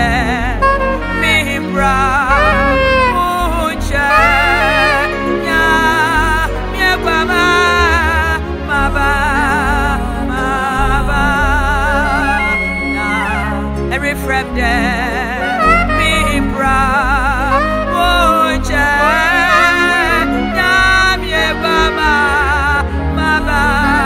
me bra uche nya me kwama maba na every friend me bra uche nya me kwama maba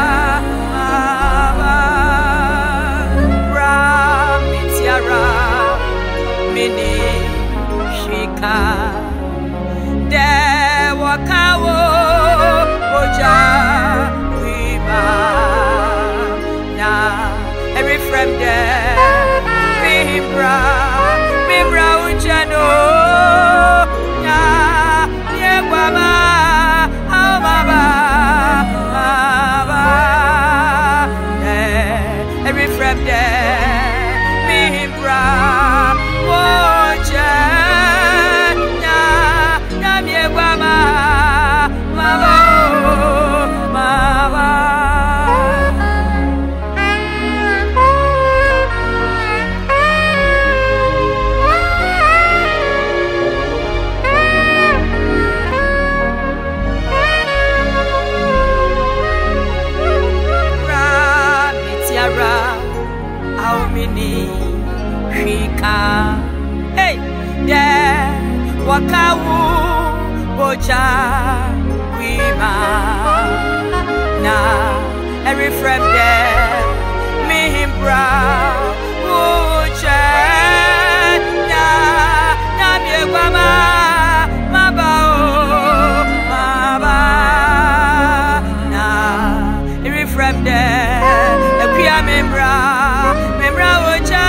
mini shika de wakawo oja wiba na every friend there mimbra ujano na yewama amaba every friend there mimbra hey, yeah, wakawu boja wima na every friend there me himbra uche na me kwama maba na every friend there ekwia membra uche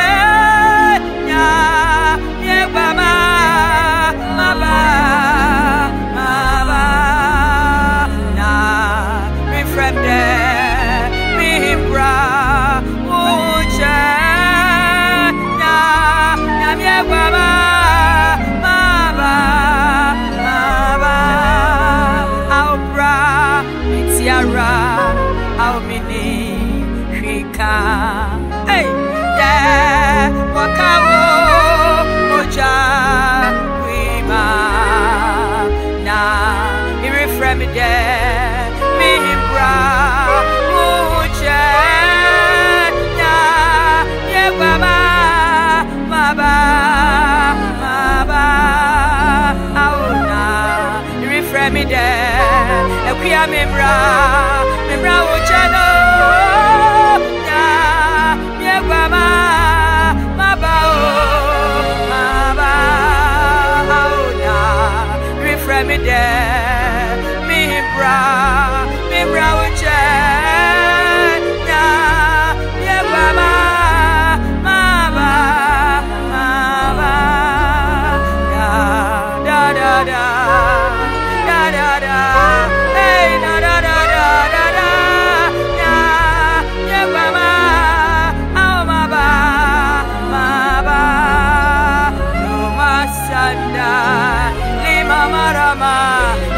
hey, yeah, wakawo moja wima na irefrem de me himbra uche na yewama maba auna irefrem de ekwia membra uche no me there, me bra uche na ye baba maba da hey da ye baba au maba no masanda Marama